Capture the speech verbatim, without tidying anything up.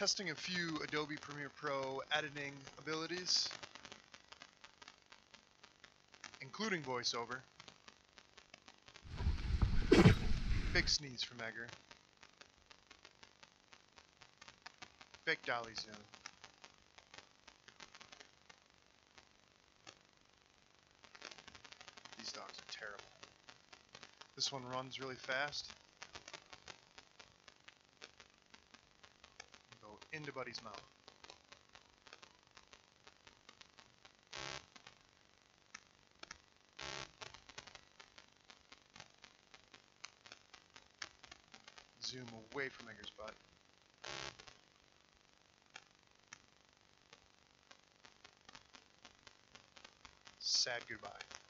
testing a few Adobe Premiere Pro editing abilities, including voiceover. Big sneeze from Edgar. Fake dolly zoom. These dogs are terrible. This one runs really fast. Go into Buddy's mouth. Zoom away from Edgar's butt. Sad goodbye.